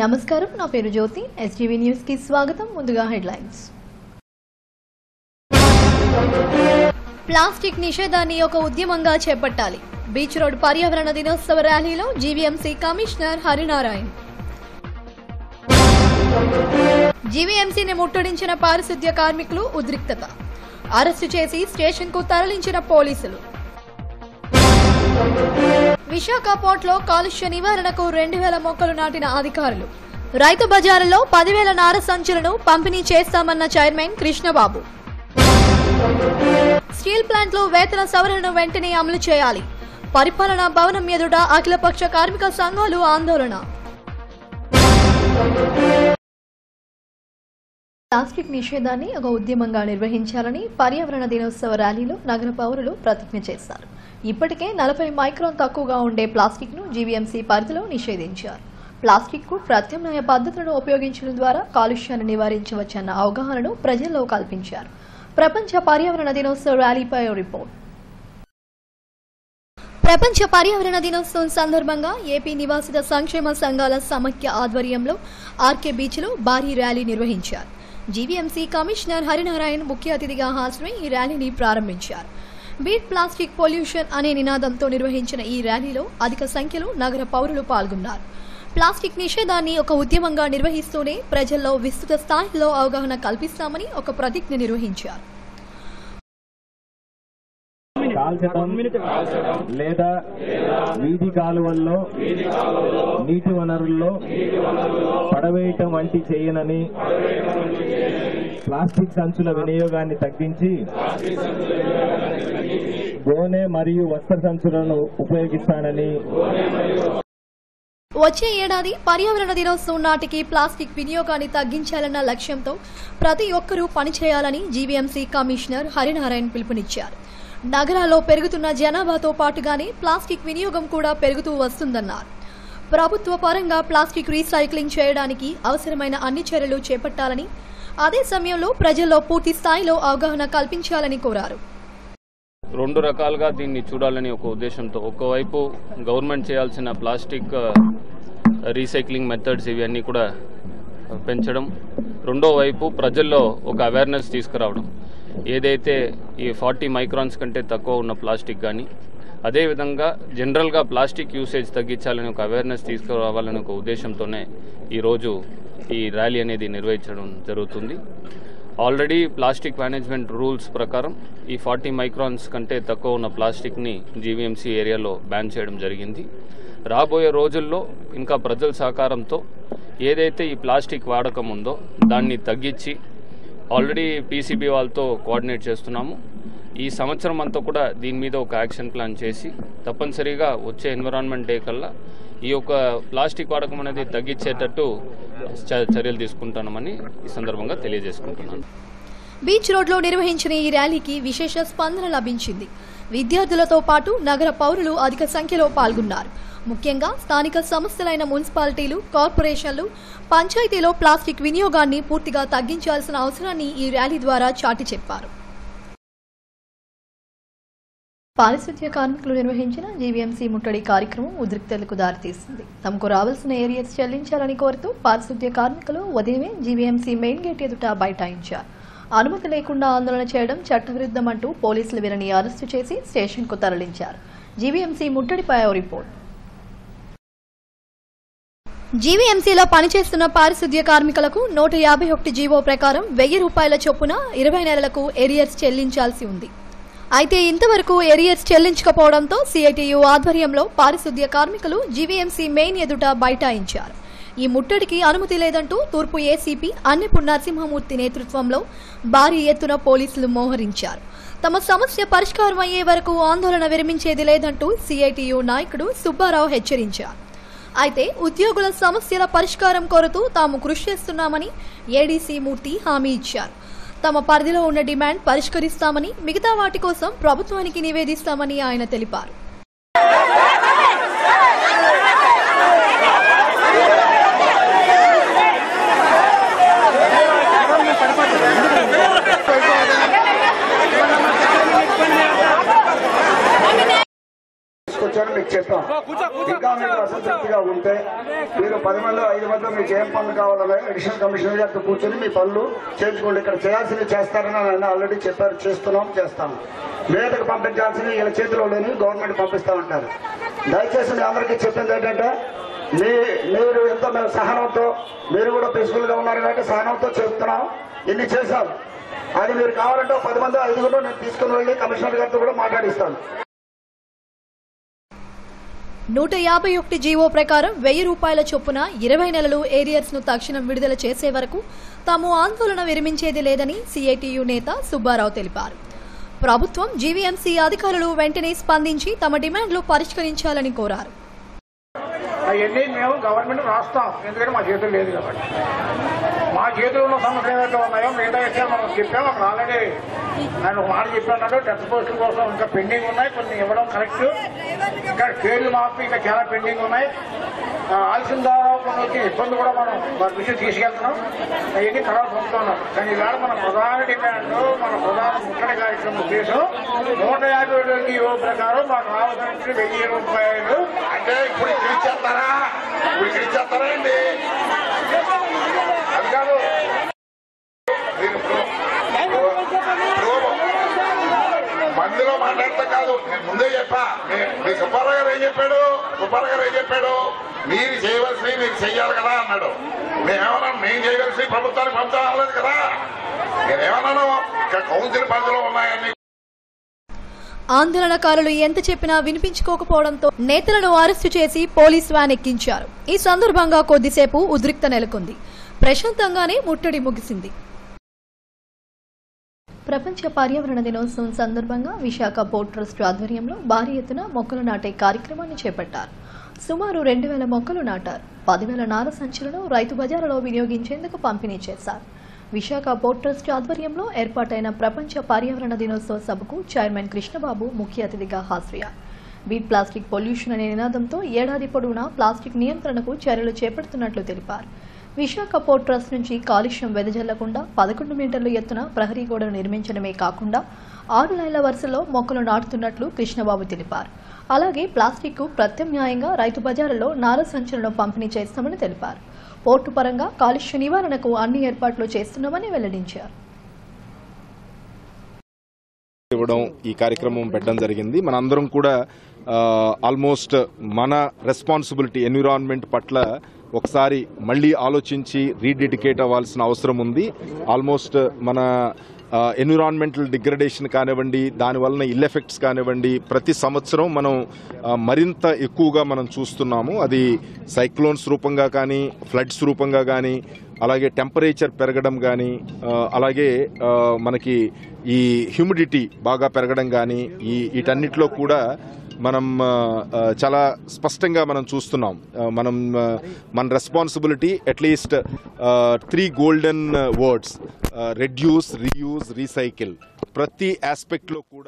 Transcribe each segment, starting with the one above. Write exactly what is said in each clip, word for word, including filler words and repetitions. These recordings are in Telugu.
నమస్కారం, నా పేరు జ్యోతి. ఎస్టీవీ న్యూస్ కి స్వాగతం. ముందుగా హెడ్లైన్స్. ప్లాస్టిక్ నిషేధాన్ని ఒక ఉద్యమంగా చేపట్టాలి. బీచ్ రోడ్ పర్యావరణ దినోత్సవ ర్యాలీలో జీవీఎంసీ కమిషనర్ హరినారాయణ్. జీవీఎంసీని ముట్టడించిన పారిశుద్ధ్య కార్మికులు ఉద్రిక్తత. అరెస్టు చేసి స్టేషన్ కు తరలించిన పోలీసులు. విశాఖ పోర్టులో కాలుష్య నివారణకు రెండు వేల మొక్కలు నాటిన అధికారులు. రైతు బజారులో పదివేల నార సంచులను పంపిణీ చేస్తామన్న చైర్మన్ కృష్ణబాబు. స్టీల్ ప్లాంట్లో వేతన సవరణను వెంటనే అమలు చేయాలి. పరిపాలనా భవనం ఎదుట అఖిలపక్ష కార్మిక సంఘాలు ఆందోళన. ప్లాస్టిక్ నిషేధాన్ని ఒక ఉద్యమంగా నిర్వహించాలని పర్యావరణ దినోత్సవ ర్యాలీలో నగర పౌరులు ప్రతిజ్ఞ చేశారు. ఇప్పటికే నలభై మైక్రాన్ తక్కువగా ఉండే ప్లాస్టిక్ ను జీవీఎంసీ పరిధిలో నిషేధించారు. ప్లాస్టిక్ కు ప్రత్యామ్నాయ పద్ధతులను ఉపయోగించడం ద్వారా కాలుష్యాన్ని నివారించవచ్చన్న అవగాహనను ప్రజల్లో కల్పించారు. ప్రపంచ పర్యావరణ దినోత్సవ ర్యాలీపై రిపోర్ట్. ప్రపంచ పర్యావరణ దినోత్సవం సందర్భంగా ఏపీ నివాసిత సంక్షేమ సంఘాల సమైక్య ఆధ్వర్యంలో ఆర్కే బీచ్ లో భారీ ర్యాలీ నిర్వహించారు. జీవీఎంసీ కమిషనర్ హరినారాయణ్ ముఖ్య అతిథిగా హాజరై ఈ ర్యాలీని ప్రారంభించారు. బీట్ ప్లాస్టిక్ పొల్యూషన్ అనే నినాదంతో నిర్వహించిన ఈ ర్యాలీలో అధిక సంఖ్యలో నగర పౌరులు పాల్గొన్నారు. ప్లాస్టిక్ నిషేధాన్ని ఒక ఉద్యమంగా నిర్వహిస్తూనే ప్రజల్లో విస్తృత స్థాయిలో అవగాహన కల్పిస్తామని ఒక ప్రతిజ్ఞ నిర్వహించారు. లేదా వీధి కాలువల్లో నీటి వనరుల్లో పడవేయటం వంటి చేయనని, ప్లాస్టిక్ సంచుల వినియోగాన్ని తగ్గించి గోనె మరియు వస్త్ర సంచులను ఉపయోగిస్తానని, వచ్చే ఏడాది పర్యావరణ దినోత్సవం నాటికి ప్లాస్టిక్ వినియోగాన్ని తగ్గించాలన్న లక్ష్యంతో ప్రతి ఒక్కరూ పనిచేయాలని జీవీఎంసీ కమిషనర్ హరినారాయణ్ పిలుపునిచ్చారు. నగరాల్లో పెరుగుతున్న జనాభాతో పాటుగానే ప్లాస్టిక్ వినియోగం కూడా పెరుగుతూ వస్తుందన్నారు. ప్రభుత్వ పరంగా ప్లాస్టిక్ రీసైక్లింగ్ చేయడానికి అవసరమైన అన్ని చర్యలు చేపట్టాలని, అదే సమయంలో ప్రజల్లో పూర్తి స్థాయిలో అవగాహన కల్పించాలని కోరారు. రెండు రకాలుగా దీన్ని చూడాలని ఒక ఉద్దేశంతో, ఒకవైపు గవర్నమెంట్ చేయాల్సిన ప్లాస్టిక్ రీసైక్లింగ్ మెథడ్స్ ఇవన్నీ కూడా పెంచడం, రెండో వైపు ప్రజల్లో ఒక అవేర్నెస్ తీసుకురావడం. ఏదైతే ఈ ఫార్టీ మైక్రాన్స్ కంటే తక్కువ ఉన్న ప్లాస్టిక్ కానీ, అదేవిధంగా జనరల్గా ప్లాస్టిక్ యూసేజ్ తగ్గించాలని ఒక అవేర్నెస్ తీసుకురావాలని ఒక ఉద్దేశంతోనే ఈరోజు ఈ ర్యాలీ అనేది నిర్వహించడం జరుగుతుంది. ఆల్రెడీ ప్లాస్టిక్ మేనేజ్మెంట్ రూల్స్ ప్రకారం ఈ ఫార్టీ మైక్రాన్స్ కంటే తక్కువ ఉన్న ప్లాస్టిక్ని జీవీఎంసీ ఏరియాలో బ్యాన్ చేయడం జరిగింది. రాబోయే రోజుల్లో ఇంకా ప్రజల సహకారంతో ఏదైతే ఈ ప్లాస్టిక్ వాడకం ఉందో దాన్ని తగ్గించి ఆల్రెడీ పీసీబీ వాళ్ళతో కోఆర్డినేట్ చేస్తున్నాము. ఈ సంవత్సరం అంతా కూడా దీని మీద ఒక యాక్షన్ ప్లాన్ చేసి తప్పనిసరిగా వచ్చే ఎన్విరాన్మెంట్ డే కల్లా ఈ యొక్క ప్లాస్టిక్ వాడకం అనేది తగ్గించేటట్టు చర్యలు తీసుకుంటామని ఈ సందర్భంగా తెలియజేసుకుంటున్నాను. బీచ్ రోడ్లో నిర్వహించిన ఈ ర్యాలీకి విశేష స్పందన లభించింది. విద్యార్థులతో పాటు నగర పౌరులు అధిక సంఖ్యలో పాల్గొన్నారు. ముఖ్యంగా స్థానిక సంస్థలైన మున్సిపాలిటీలు, కార్పొరేషన్లు, పంచాయతీలో ప్లాస్టిక్ వినియోగాన్ని పూర్తిగా తగ్గించాల్సిన అవసరాన్ని ఈ ర్యాలీ ద్వారా చాటి చెప్పారు. పారిశుద్ధ్య కార్మికులు నిర్వహించిన జీవీఎంసీ ముట్టడి కార్యక్రమం ఉద్రిక్తతలకు దారితీసింది. తమకు రావాల్సిన ఏరియర్స్ చెల్లించాలని కోరుతూ పారిశుద్ధ్య కార్మికులు ఉదయమే జీవీఎంసీ మెయిన్ గేట్ ఎదుట బైఠాయించారు. అనుమతి లేకుండా ఆందోళన చేయడం చట్టవిరుద్ధమంటూ పోలీసులు వీరిని అరెస్టు చేసి స్టేషన్ కు తరలించారు. GVMC ముట్టడిపై report. జీవీఎంసీలో పనిచేస్తున్న పారిశుద్ధ్య కార్మికులకు నూట యాభై ఒకటి జీవో ప్రకారం వెయ్యి రూపాయల చొప్పున ఇరవై నెలలకు ఏరియర్స్ చెల్లించాల్సి ఉంది. అయితే ఇంతవరకు ఏరియర్స్ చెల్లించకపోవడంతో సీఐటీయూ ఆధ్వర్యంలో పారిశుద్ధ్య కార్మికులు జీవీఎంసీ మెయిన్ ఎదుట బైఠాయించారు. ఈ ముట్టడికి అనుమతి లేదంటూ తూర్పు ఏసీపీ అన్నెపు నరసింహమూర్తి నేతృత్వంలో భారీ ఎత్తున పోలీసులు మోహరించారు. తమ సమస్య పరిష్కారం అయ్యే వరకు ఆందోళన విరమించేది లేదంటూ సీఐటీయూ నాయకుడు సుబ్బారావు హెచ్చరించారు. అయితే ఉద్యోగుల సమస్యల పరిష్కారం కోరుతూ తాము కృషి చేస్తున్నామని ఏడీసీ మూర్తి హామీ ఇచ్చారు. తమ పరిధిలో ఉన్న డిమాండ్ పరిష్కరిస్తామని, మిగతా వాటి కోసం ప్రభుత్వానికి నివేదిస్తామని ఆయన తెలిపారు. కూర్చొని మీకు చెప్పాం. ఇంకా మీకు అసంతృప్తిగా ఉంటే మీరు పది మంది ఐదు మంది మీకు ఏం పనులు కావాలన్నా అడిషనల్ కమిషనర్ గారితో కూర్చొని మీ పనులు చేయించుకోండి. ఇక్కడ చేయాల్సింది చేస్తారని ఆయన ఆల్రెడీ చెప్పారు, చేస్తున్నాం, చేస్తాము. మీదకు పంపించాల్సింది వీళ్ళ చేతిలో లేని గవర్నమెంట్ పంపిస్తామంటారు. దయచేసి మీ అందరికీ చెప్పింది ఏంటంటే మీ మీరు ఎంతో మేము సహనంతో, మీరు కూడా పీస్ఫుల్ గా ఉన్నారు కాబట్టి సహనంతో చెప్తున్నాం. ఇన్ని చేశాం. అది మీరు కావాలంటే పది మంది ఐదుగురు నేను తీసుకుని వెళ్ళి కమిషనర్ గారితో కూడా మాట్లాడిస్తాను. నూట యాభై ఒకటి జీవో ప్రకారం వెయ్యి రూపాయల చొప్పున ఇరవై నెలలు ఏరియర్స్ ను తక్షణం విడుదల చేసే వరకు తాము ఆందోళన విరమించేది లేదని సిఐటియు నేత సుబ్బారావు తెలిపారు. ప్రభుత్వం జీవీఎంసీ అధికారులు వెంటనే స్పందించి తమ డిమాండ్లు పరిష్కరించాలని కోరారు. అవన్నీ మేము గవర్నమెంట్ రాస్తాం, ఎందుకంటే మా చేతులు లేదు కాబట్టి. మా చేతులు ఉన్న సమస్యలు ఏదైతే ఉన్నాయో మిగతా విషయాలు మనం చెప్పాము. అక్కడ ఆల్రెడీ నేను ఒక మాట చెప్పాను, డెత్ పోస్టుల కోసం ఇంకా పెండింగ్ ఉన్నాయి, కొన్ని ఇవ్వడం కరెక్ట్. ఇంకా పేర్లు మార్పు ఇంకా చాలా పెండింగ్ ఉన్నాయి. ఆలస్యం ద్వారా కొన్ని వచ్చే ఇబ్బంది కూడా మనం వారి విషయం తీసుకెళ్తున్నాం. అవన్నీ తర్వాత పంపుతున్నాం. కానీ ఈవేళ మన ప్రధాన డిమాండ్, మన ప్రధాన ముట్టడి కార్యక్రమం ఉద్దేశం నూట యాభై రెండు జీవో ప్రకారం మాకు రావాల్సిన వెయ్యి రూపాయలు అంటే ఇప్పుడు ఇక్కడ ఇచ్చేస్తారా ఇప్పుడు ఇక్కడ ఇచ్చేస్తారా అండి? అది కాదు, నేను మందిలో మాట్లాడతా కాదు, నేను ముందే చెప్పా. మీ సుబ్బారావు గారు ఏం చెప్పాడు సుబ్బారావు గారు ఏం చెప్పాడు మీరు చేయవలసినవి మీరు చెయ్యాలి కదా అన్నాడు. మేమేమన్నా మేము చేయవలసినవి ప్రభుత్వానికి పంచాలేదు కదా. నేనేమన్నాను, ఇక్కడ కౌన్సిల్ పరిధిలో ఉన్నాయని. ఆందోళనకారులు ఎంత చెప్పినా వినిపించుకోకపోవడంతో నేతలను అరెస్టు చేసి పోలీస్ వ్యాన్ ఎక్కించారు. ఈ సందర్భంగా కొద్దిసేపు ఉద్రిక్త నెలకొంది. ప్రశాంతంగానే ముట్టడి ముగిసింది. ప్రపంచ పర్యావరణ దినోత్సవం సందర్భంగా విశాఖ పోర్ట్ ట్రస్ట్ ఆధ్వర్యంలో భారీ ఎత్తున మొక్కలు నాటే కార్యక్రమాన్ని చేపట్టారు. సుమారు రెండు వేల మొక్కలు నాటారు. పదివేల నార సంచులను రైతు బజారులో వినియోగించేందుకు పంపిణీ చేశారు. విశాఖ పోర్ట్ ట్రస్ట్ ఆధ్వర్యంలో ఏర్పాటైన ప్రపంచ పర్యావరణ దినోత్సవ సభకు చైర్మన్ కృష్ణబాబు ముఖ్య అతిథిగా హాజరయ్యారు. బీట్ ప్లాస్టిక్ పొల్యూషన్ అనే నినాదంతో ఏడాది పొడవునా ప్లాస్టిక్ నియంత్రణకు చర్యలు చేపడుతున్నట్లు తెలిపారు. విశాఖ పోర్ట్ ట్రస్ట్ నుంచి కాలుష్యం వెదజల్లకుండా పదకొండు మీటర్ల ఎత్తున ప్రహరీ గోడను నిర్మించడమే కాకుండా ఆరు లైన్ల వరుసలో మొక్కలు నాటుతున్నట్లు కృష్ణబాబు తెలిపారు. అలాగే ప్లాస్టిక్ కు ప్రత్యామ్నాయంగా రైతు బజారులో నార సంచులను పంపిణీ చేస్తామని తెలిపారు. పోర్టు పరంగా కాలుష్య నివారణకు అన్ని ఏర్పాట్లు చేస్తున్నామని వెల్లడించారు. ఇవ్వడం ఈ కార్యక్రమం పెట్టడం జరిగింది. మనందరం కూడా ఆల్మోస్ట్ మన రెస్పాన్సిబిలిటీ ఎన్విరాన్మెంట్ పట్ల ఒకసారి మళ్ళీ ఆలోచించి రీడెడికేట్ అవ్వాల్సిన అవసరం ఉంది. ఆల్మోస్ట్ మన ఎన్విరాన్మెంటల్ డిగ్రేడేషన్ కానివ్వండి, దానివలన ఇల్ ఎఫెక్ట్స్ కానివ్వండి, ప్రతి సంవత్సరం మనం మరింత ఎక్కువగా మనం చూస్తున్నాము. అది సైక్లోన్స్ రూపంగా కానీ, ఫ్లడ్స్ రూపంగా కానీ, అలాగే టెంపరేచర్ పెరగడం కానీ, అలాగే మనకి ఈ హ్యూమిడిటీ బాగా పెరగడం కానీ, ఈ వీటన్నిటిలో కూడా మనం చాలా స్పష్టంగా మనం చూస్తున్నాం. మనం మన responsibility at least three golden words, reduce, reuse, recycle, ప్రతి ఆస్పెక్ట్ లో కూడా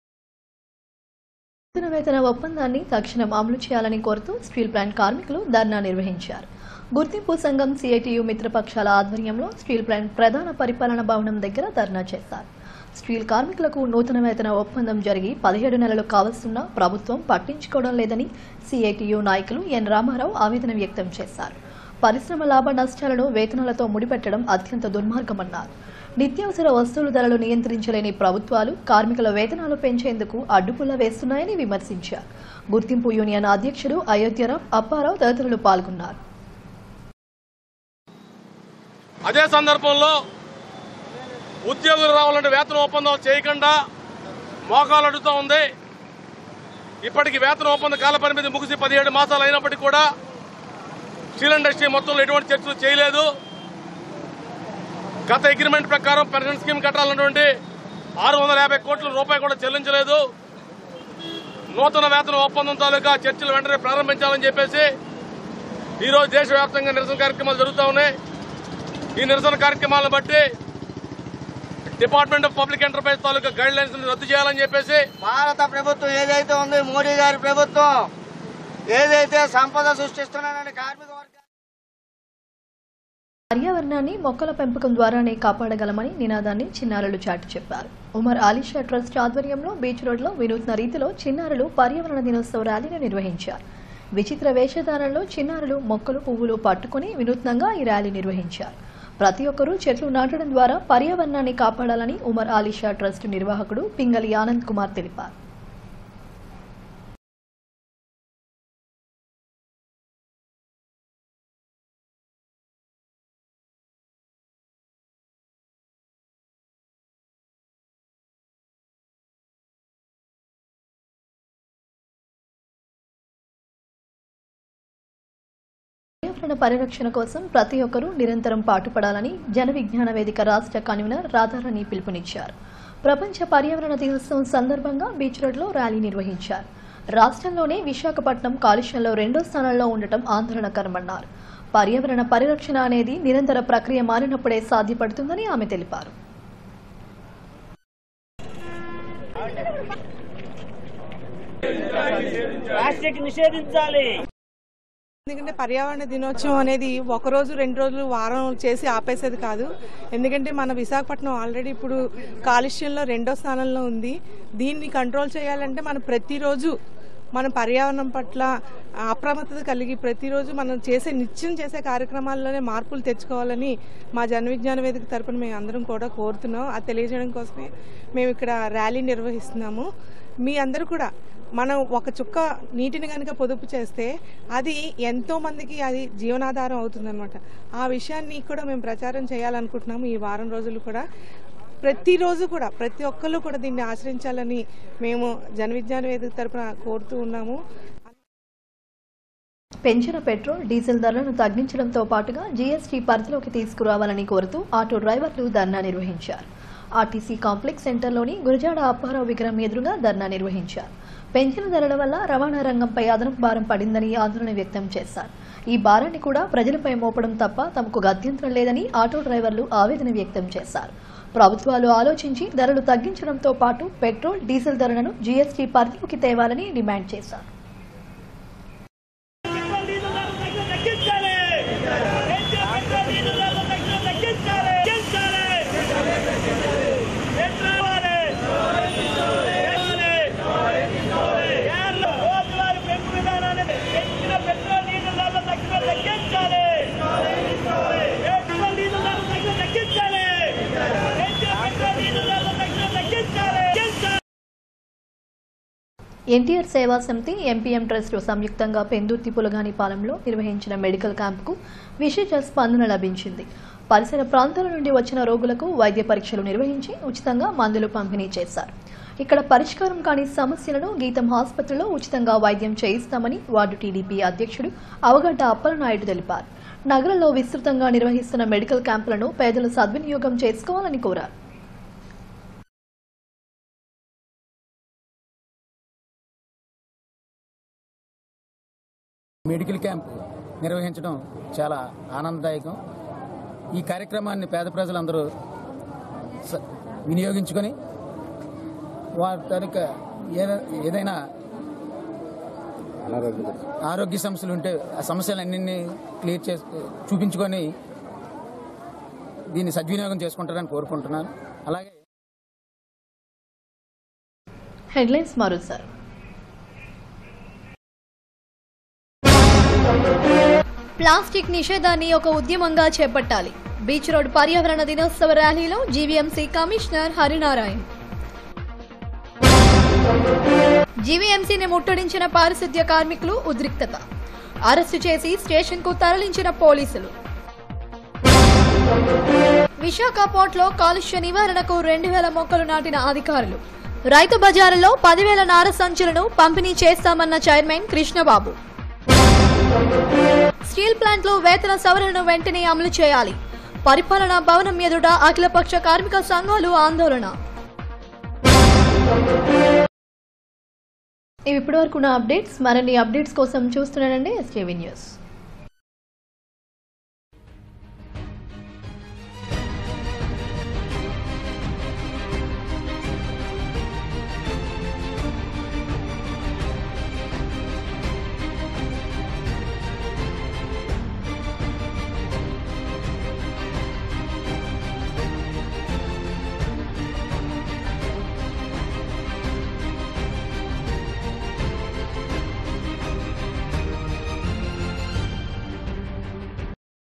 వేతన ఒప్పందాన్ని తక్షణం అమలు చేయాలని కోరుతూ స్టీల్ ప్లాంట్ కార్మికులు ధర్నా నిర్వహించారు. గుర్తింపు సంఘం సిఐటియు మిత్రపక్షాల ఆధ్వర్యంలో స్టీల్ ప్లాంట్ ప్రధాన పరిపాలన భవనం దగ్గర ధర్నా చేశారు. స్టీల్ కార్మికులకు నూతన వేతన ఒప్పందం జరిగి పదిహేడు నెలలు కావస్తున్నా ప్రభుత్వం పట్టించుకోవడం లేదని సిఐటియు నాయకులు ఎన్ రామారావు ఆవేదన వ్యక్తం చేశారు. పరిశ్రమ లాభ నష్టాలను వేతనాలతో ముడిపెట్టడం అత్యంత దుర్మార్గమన్నారు. నిత్యావసర వస్తువుల ధరలు నియంత్రించలేని ప్రభుత్వాలు కార్మికుల వేతనాలు పెంచేందుకు అడ్డుపుల్ల వేస్తున్నాయని విమర్శించారు. గుర్తింపు యూనియన్ అధ్యక్షుడు అయోధ్యరావు, అప్పారావు తదితరులు పాల్గొన్నారు. అదే సందర్భంలో ఉద్యోగులు రావాలంటే వేతన ఒప్పందం చేయకుండా మోకాలు అడుగుతూ ఉంది. ఇప్పటికి వేతన ఒప్పంద కాల పరిమితి ముగిసి పదిహేడు మాసాలు అయినప్పటికీ కూడా స్టీల్ ఇండస్ట్రీ మొత్తంలో ఎటువంటి చర్చలు చేయలేదు. గత అగ్రిమెంట్ ప్రకారం పెన్షన్ స్కీమ్ కట్టాలన్నటువంటి ఆరు వందల యాభై కోట్ల రూపాయలు కూడా చెల్లించలేదు. నూతన వేతన ఒప్పందం తాలూకా చర్చలు వెంటనే ప్రారంభించాలని చెప్పేసి ఈరోజు దేశవ్యాప్తంగా నిరసన కార్యక్రమాలు జరుగుతూ ఉన్నాయి. ఈ నిరసన కార్యక్రమాలను బట్టి డిపార్ట్మెంట్ ఆఫ్ పబ్లిక్ ఎంటర్ప్రైజ్ తాలూకా గైడ్ లైన్స్ రద్దు చేయాలని చెప్పేసి భారత ప్రభుత్వం ఏదైతే ఉంది, మోడీ గారి ప్రభుత్వం ఏదైతే సంపద సృష్టిస్తున్నారని కార్మిక పర్యావరణాన్ని మొక్కల పెంపకం ద్వారానే కాపాడగలమని నినాదాన్ని చిన్నారులు చాటి చెప్పారు. ఉమర్ ఆలీషా ట్రస్ట్ ఆధ్వర్యంలో బీచ్ రోడ్లో వినూత్న రీతిలో చిన్నారులు పర్యావరణ దినోత్సవ ర్యాలీని నిర్వహించారు. విచిత్ర వేషధారణలో చిన్నారులు మొక్కలు పువ్వులు పట్టుకుని వినూత్నంగా ఈ ర్యాలీ నిర్వహించారు. ప్రతి ఒక్కరూ చెట్లు నాటడం ద్వారా పర్యావరణాన్ని కాపాడాలని ఉమర్ ఆలీషా ట్రస్ట్ నిర్వాహకుడు పింగళి ఆనంద్ కుమార్ తెలిపారు. పర్యావరణ పరిరక్షణ కోసం ప్రతి ఒక్కరూ నిరంతరం పాటుపడాలని జన విజ్ఞాన వేదిక రాష్ట్ర కన్వీనర్ రాధారాణి పిలుపునిచ్చారు. ప్రపంచ పర్యావరణ దినోత్సవం సందర్భంగా బీచ్ రోడ్లో ర్యాలీ నిర్వహించారు. రాష్ట్రంలోనే విశాఖపట్నం కాలుష్యంలో రెండో స్థానంలో ఉండటం ఆందోళనకరమన్నారు. పర్యావరణ పరిరక్షణ అనేది నిరంతర ప్రక్రియ మారినప్పుడే సాధ్యపడుతుందని ఆమె తెలిపారు. ఎందుకంటే పర్యావరణ దినోత్సవం అనేది ఒక రోజు రెండు రోజులు వారం చేసి ఆపేసేది కాదు. ఎందుకంటే మన విశాఖపట్నం ఆల్రెడీ ఇప్పుడు కాలుష్యంలో రెండో స్థానంలో ఉంది. దీన్ని కంట్రోల్ చేయాలంటే మనం ప్రతిరోజు మన పర్యావరణం పట్ల అప్రమత్తత కలిగి ప్రతిరోజు మనం చేసే నిత్యం చేసే కార్యక్రమాల్లోనే మార్పులు తెచ్చుకోవాలని మా జన విజ్ఞాన వేదిక తరపున మేము అందరం కూడా కోరుతున్నాం. అది తెలియజేయడం కోసమే మేము ఇక్కడ ర్యాలీ నిర్వహిస్తున్నాము. మీ అందరూ కూడా మనం ఒక చుక్క నీటిని కనుక పొదుపు చేస్తే అది ఎంతో మందికి అది జీవనాధారం అవుతుందన్నమాట. ఆ విషయాన్ని కూడా మేము ప్రచారం చేయాలనుకుంటున్నాము. ఈ వారం రోజులు కూడా ప్రతిరోజు కూడా ప్రతి ఒక్కళ్ళు కూడా దీన్ని ఆచరించాలని మేము జన విజ్ఞాన వేదిక తరపున కోరుతూ ఉన్నాము. పెంచిన పెట్రోల్ డీజిల్ ధరలను తగ్గించడంతో పాటుగా జీఎస్టీ పరిధిలోకి తీసుకురావాలని కోరుతూ ఆటో డ్రైవర్లు ధర్నా నిర్వహించారు. ఆర్టీసీ కాంప్లెక్స్ సెంటర్లోని గురజాడ అప్పారావు విగ్రహం ఎదురుగా ధర్నా నిర్వహించారు. పెంచిన ధరల వల్ల రవాణా రంగంపై అదనపు భారం పడిందని ఆందోళన వ్యక్తం చేశారు. ఈ భారాన్ని కూడా ప్రజలపై మోపడం తప్ప తమకు గత్యంతరం లేదని ఆటో డ్రైవర్లు ఆవేదన వ్యక్తం చేశారు. ప్రభుత్వాలు ఆలోచించి ధరలు తగ్గించడంతో పాటు పెట్రోల్ డీజిల్ ధరలను జీఎస్టీ పరిధిలోకి తేవాలని డిమాండ్ చేశారు. ఎన్టీఆర్ సేవా సమితి ఎంపీఎం ట్రస్ట్ సంయుక్తంగా పెందుర్తి పులగానిపాలెంలో నిర్వహించిన మెడికల్ క్యాంపుకు విశేష స్పందన లభించింది. పరిసర ప్రాంతాల నుండి వచ్చిన రోగులకు వైద్య పరీక్షలు నిర్వహించి ఉచితంగా మందులు పంపిణీ చేశారు. ఇక్కడ పరిష్కారం కాని సమస్యలను గీతం ఆసుపత్రిలో ఉచితంగా వైద్యం చేయిస్తామని వార్డు టీడీపీ అధ్యక్షుడు అవగడ్డ అప్పలనాయుడు తెలిపారు. నగరంలో విస్తృతంగా నిర్వహిస్తున్న మెడికల్ క్యాంపులను పేదలు సద్వినియోగం చేసుకోవాలని కోరారు. మెడికల్ క్యాంప్ నిర్వహించడం చాలా ఆనందదాయకం. ఈ కార్యక్రమాన్ని పేద ప్రజలందరూ వినియోగించుకొని వారి తాలూకా ఏదైనా ఆరోగ్య సమస్యలు ఉంటే ఆ సమస్యలన్నింటినీ క్లియర్ చేసి చూపించుకొని దీన్ని సద్వినియోగం చేసుకుంటారని కోరుకుంటున్నాను. అలాగే హెడ్లైన్స్ మరోసారి. ప్లాస్టిక్ నిషేధాన్ని ఒక ఉద్యమంగా చేపట్టాలి. బీచ్ రోడ్ పర్యావరణ దినోత్సవ ర్యాలీలో జీవీఎంసీ కమిషనర్ హరినారాయణ్. జీవీఎంసీని ముట్టడించిన పారిశుద్ధ్య కార్మికులు ఉద్రిక్తత. అరెస్టు చేసి స్టేషన్ కు తరలించిన పోలీసులు. విశాఖ పోర్ట్లో కాలుష్య నివారణకు రెండు వేల మొక్కలు నాటిన అధికారులు. రైతు బజారులో పదివేల నార సంచులను పంపిణీ చేస్తామన్న చైర్మన్ కృష్ణబాబు. స్టీల్ ప్లాంట్లో వేతన సవరణను వెంటనే అమలు చేయాలి. పరిపాలనా భవనం ఎదుట అఖిలపక్ష కార్మిక సంఘాలు ఆందోళన. ఇవి ఇప్పటివరకు నా అప్డేట్స్. మరిన్ని అప్డేట్స్ కోసం చూస్తున్నానండి ఎస్టీవీ న్యూస్.